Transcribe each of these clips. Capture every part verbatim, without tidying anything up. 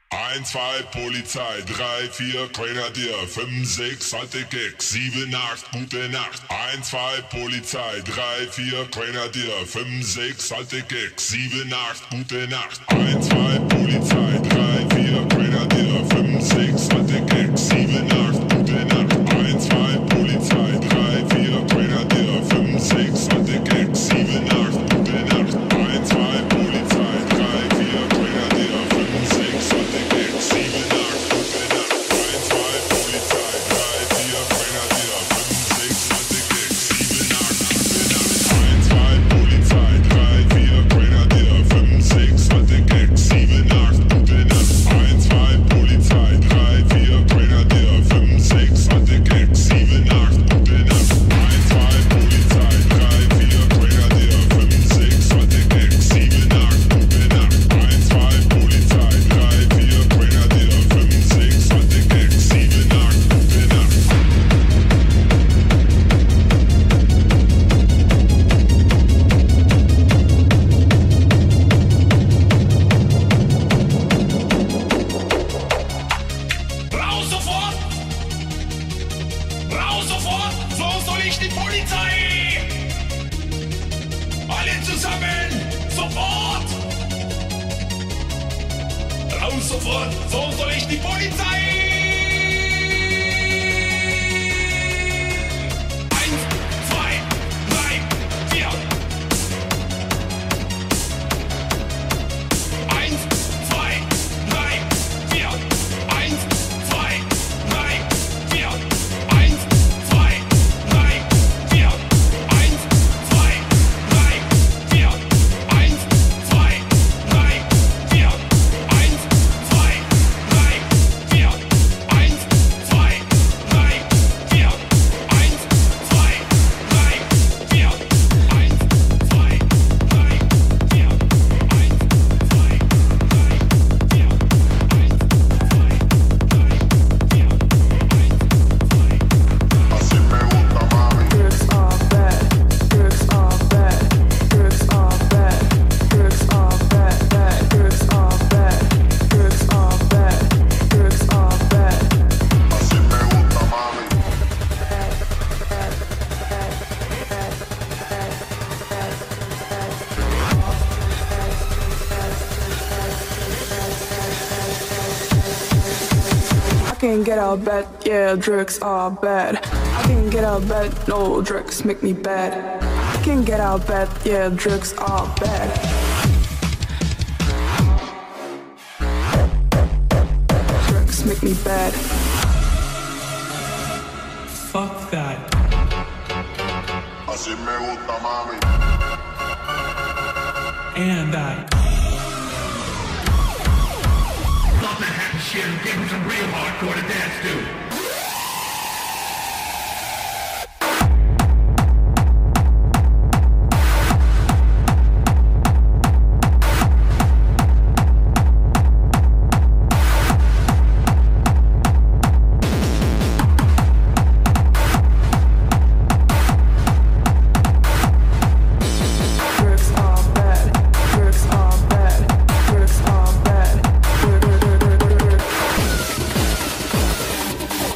eins, zwei, Polizei, drei, vier, Grenadier, fünf, sechs, alte Keks, sieben, acht, gute Nacht. eins, zwei, Polizei, drei, vier, Grenadier, fünf, sechs, alte Keks, sieben, acht, gute Nacht. eins, zwei, Polizei, drei, vier, Grenadier, fünf, sechs, alte Keks, sieben, acht, gute Nacht. eins, zwei, Polizei, drei, vier, Grenadier, fünf, sechs, alte Keks, sieben, acht, gute Nacht. eins, zwei, Polizei, drei, vier, Grenadier, fünf, sechs, alte Keks, sieben, acht, gute Nacht. eins, zwei, Polizei, drei, vier, Grenadier, fünf, sechs, alte Keks, sieben, acht, gute Nacht. eins, zwei, Polizei, drei, vier, Grenadier, fünf, sechs, alte Keks, sieben, acht, gute Nacht. eins, zwei, Polizei, drei, vier, Grenadier, fünf, sechs, alte Keks, sieben, acht, gute Nacht. eins, zwei, Polizei, drei, vier, Grenadier, fünf, sechs, alte Keks, sieben, acht, gute Nacht. eins, zwei, Polizei, drei, vier, Grenadier, fünf, sechs, alte Keks, sieben, acht, gute Nacht. Raus sofort! Raus sofort! So soll ich die Polizei! Alle zusammen! Sofort! Raus sofort! So soll ich die Polizei! Eins, zwei, drei, vier! Eins, zwei, drei, vier! Eins, zwei, drei, vier! Eins, zwei, drei, vier! Eins, zwei, drei, vier! Eins, zwei, drei, vier! Eins, zwei, drei, vier! Eins, zwei, drei, vier! Eins, zwei, drei, vier! Eins, zwei, drei, vier! Eins, zwei, drei, vier! Eins, zwei, drei, vier! Así me gusta, mami. Drugs are bad, drugs are bad, drugs are bad, drugs are bad, bad, drugs are bad, drugs are bad, drugs are bad. Así me gusta, mami. I can't get out of bed, yeah, drugs are bad. I can't get out of bed, no, drugs make me bad. I can't get out of bed, yeah, drugs are bad. Drugs make me bad. Fuck that. Así me gusta, mami. And that. Love that happy shit and give me some real hardcore to dance to. Drugs are bad, drugs are bad, drugs are bad.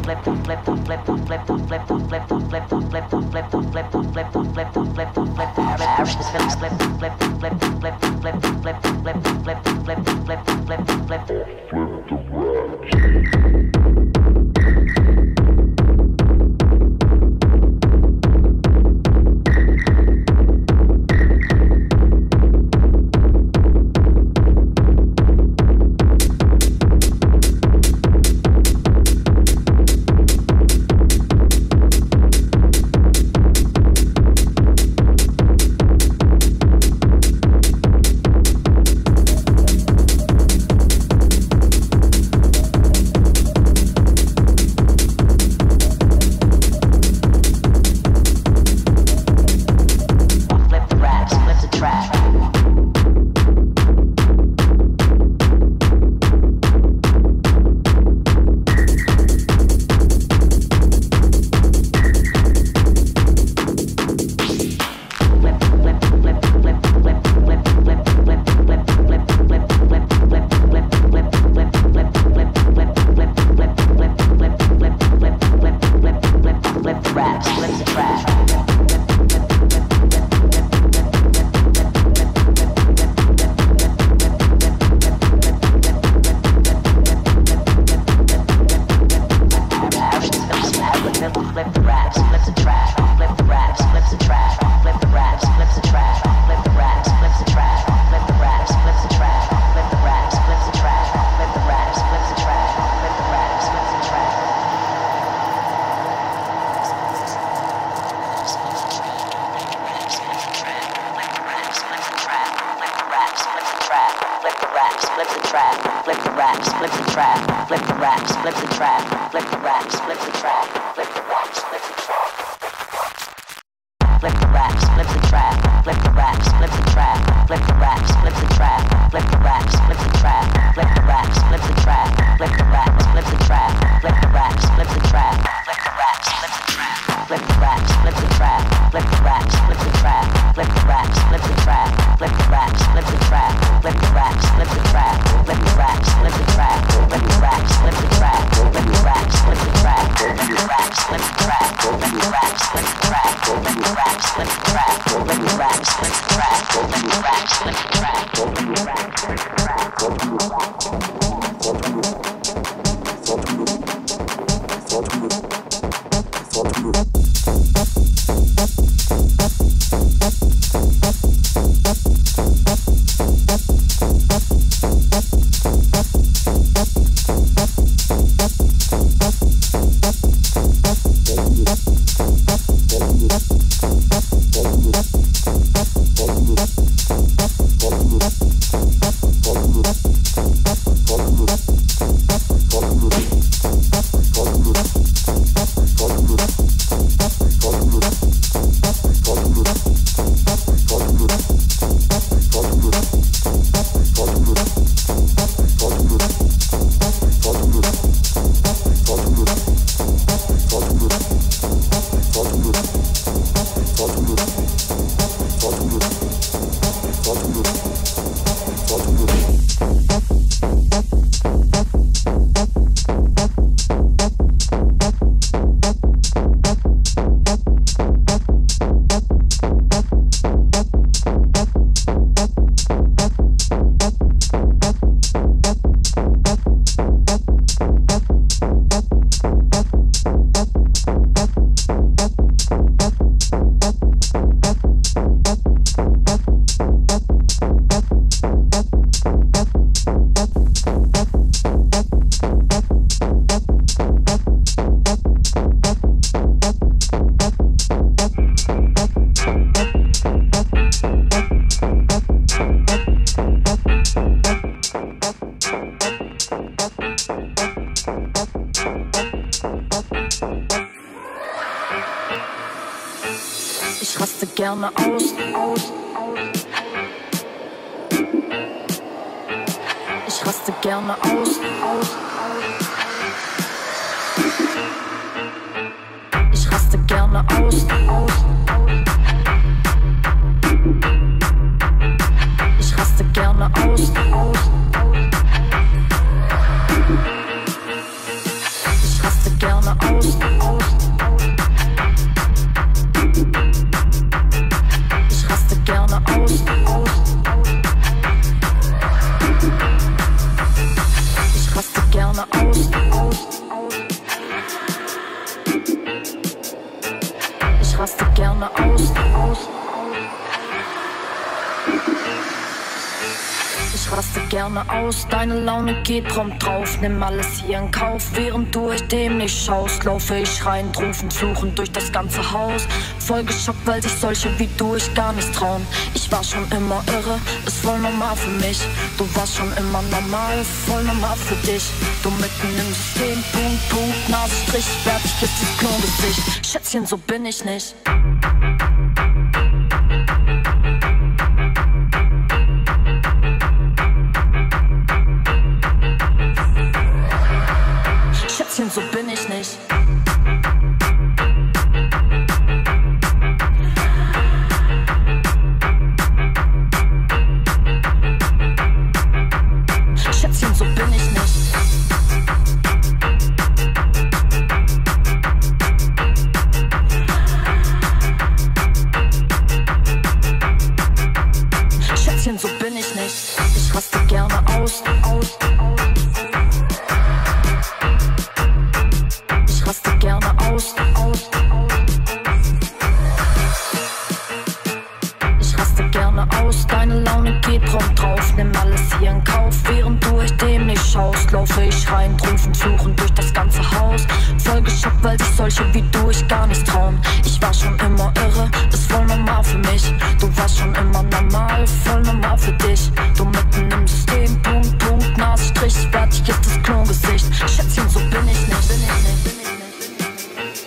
gerne aus, aus, aus. Ich raste gerne aus, aus, aus. Ich raste gerne aus, aus, aus. Ich raste gerne aus, aus, aus. Ich raste gerne aus. Ich raste gerne aus, deine Laune geht prompt drauf. Nimm alles hier in Kauf, während du euch dem nicht schaust. Laufe ich rein, rufend, fluchend durch das ganze Haus. Voll geschockt, weil sich solche wie du ich gar nicht trauen. Ich war schon immer irre, ist voll normal für mich. Du warst schon immer normal, voll normal für dich. Du mitten im System, Punkt, Punkt, Nasenstrich. Fertig ist das Klongesicht. Schätzchen, so bin ich nicht. Schätzchen, so bin ich nicht. Schätzchen, so bin ich nicht. Schätzchen, so bin ich nicht. Ich raste gerne aus, aus, aus. Ich raste gerne aus, aus, aus. Ich raste gerne aus, deine Laune geht prompt drauf. Nimm alles hier in Kauf, während du euch dem nicht schaust. Laufe ich rein, rufend, fluchend durch das ganze Haus. Voll geschockt, weil sich solche wie du ich gar nicht trauen. Ich war schon immer irre, ist voll normal für mich. Du warst schon immer normal, voll normal für dich. Du mitten im System, Punkt, Punkt, Nasenstrich. Fertig ist das Klongesicht. Schätzchen, so bin ich nicht, bin ich nicht, bin ich nicht.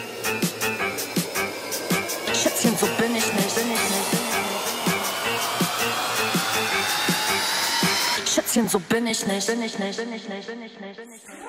Schätzchen, so bin ich nicht, bin ich nicht. Schätzchen, so bin ich nicht, bin ich nicht, bin ich nicht, bin ich nicht, bin ich nicht.